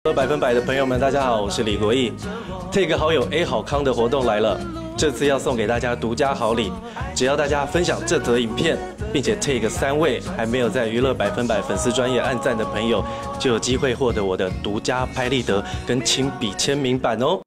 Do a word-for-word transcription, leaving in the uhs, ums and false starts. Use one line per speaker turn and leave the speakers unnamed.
百分百的朋友们，大家好，我是李国毅。Take 好友 A 好康的活动来了，这次要送给大家独家好礼，只要大家分享这则影片，并且 Take 三位还没有在娱乐百分百粉丝专页按赞的朋友，就有机会获得我的独家拍立得跟亲笔签名版哦。